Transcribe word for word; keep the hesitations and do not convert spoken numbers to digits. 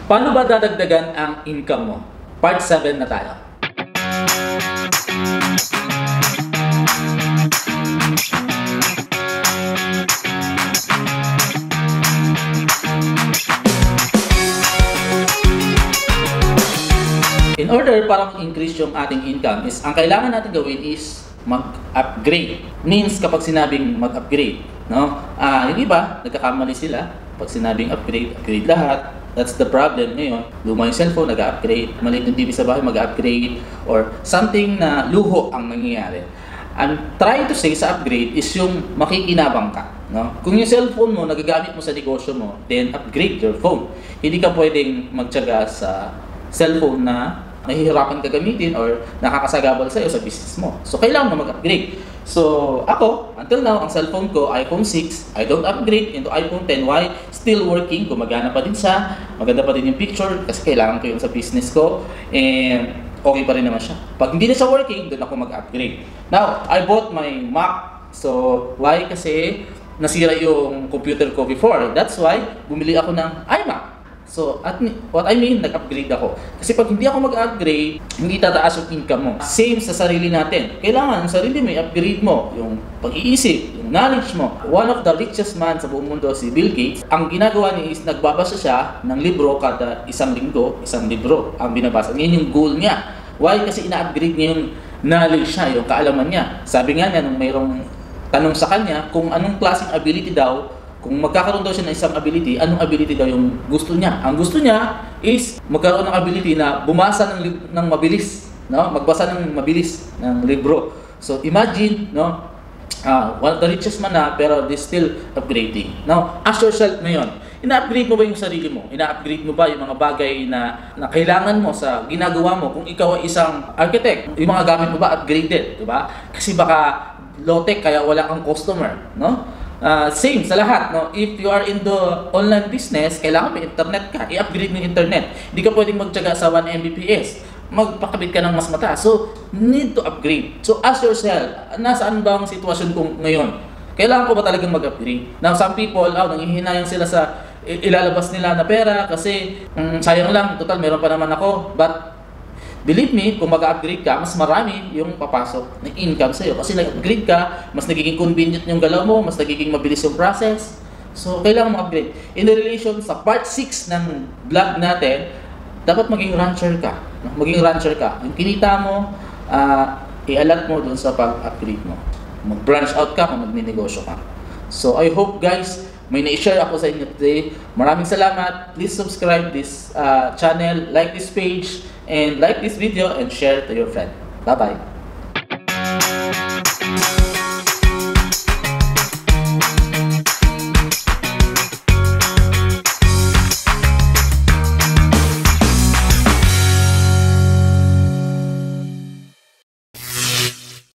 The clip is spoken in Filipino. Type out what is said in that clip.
Paano ba dadagdagan ang income mo? Part seven na tayo. In order para mag-increase yung ating income is, ang kailangan natin gawin is mag-upgrade. Means kapag sinabing mag-upgrade, no? Ah, yung iba, nagkakamali sila. Pag sinabing upgrade, upgrade lahat. That's the problem ngayon. Luma yung cellphone, nag-upgrade. Maliit yung T V sa bahay, mag-upgrade. Or something na luho ang nangyayari. I'm trying to say sa upgrade is yung makikinabang ka. No? Kung yung cellphone mo, nagagamit mo sa negosyo mo, then upgrade your phone. Hindi ka pwedeng magtiyaga sa cellphone na nahihirapan ka gamitin or nakakasagabal sa'yo sa business mo. So, kailangan na mag-upgrade. So, ako, until now, ang cellphone ko, iPhone six, I don't upgrade into iPhone ten. Why? Still working, gumagana pa din siya, maganda pa din yung picture, kasi kailangan ko yun sa business ko, and okay pa rin naman siya. Pag hindi na siya working, doon ako mag-upgrade. Now, I bought my Mac. So, why? Kasi nasira yung computer ko before. That's why, bumili ako ng iMac. So, at what I mean, nag-upgrade ako. Kasi pag hindi ako mag-upgrade, hindi tataas yung income mo. Same sa sarili natin. Kailangan yung sarili mo, i-upgrade mo yung pag-iisip, yung knowledge mo. One of the richest man sa buong mundo, si Bill Gates, ang ginagawa niya is nagbabasa siya ng libro kada isang linggo, isang libro ang binabasa. Ngayon yung goal niya. Why? Kasi ina-upgrade niya yung knowledge niya, yung kaalaman niya. Sabi nga niya, nung mayroong tanong sa kanya, kung anong klaseng ability daw, kung magkakaroon daw siya ng isang ability, anong ability daw yung gusto niya? Ang gusto niya is magkaroon ng ability na bumasa ng, ng mabilis, no? Magbasa ng mabilis ng libro. So imagine, no? Uh, one of the richest man na, pero they still upgrading. Now, ask yourself ngayon, ina-upgrade mo ba yung sarili mo? Ina-upgrade mo ba yung mga bagay na, na kailangan mo sa ginagawa mo? Kung ikaw ay isang architect, yung mga gamit mo ba upgraded? Diba? Kasi baka low-tech kaya wala kang customer, no? Uh, same sa lahat, no? If you are in the online business, kailangan may internet ka, i-upgrade mo yung internet. Hindi ka pwedeng magtiyaga sa one Mbps. Magpakabit ka ng mas mataas. So, need to upgrade. So, ask yourself, nasaan ba ang sitwasyon ko ngayon? Kailangan ko ba talagang mag-upgrade? Now, some people, oh, nangihinayang sila sa ilalabas nila na pera kasi um, sayang lang, total, meron pa naman ako. But, believe me, kung mag-upgrade ka, mas marami yung papasok ng income sa'yo. Kasi nag-upgrade ka, mas nagiging convenient yung galaw mo, mas nagiging mabilis yung process. So, kailangan mag-upgrade. In the relation sa part six ng vlog natin, dapat maging rancher ka. Maging rancher ka. Yung kinita mo, uh, i-alat mo dun sa pag-upgrade mo. Mag-branch out ka kung magninegosyo ka. So, I hope guys, may na-share ako sa inyo today. Maraming salamat. Please subscribe this uh, channel, like this page, and like this video and share to your friend. Bye-bye.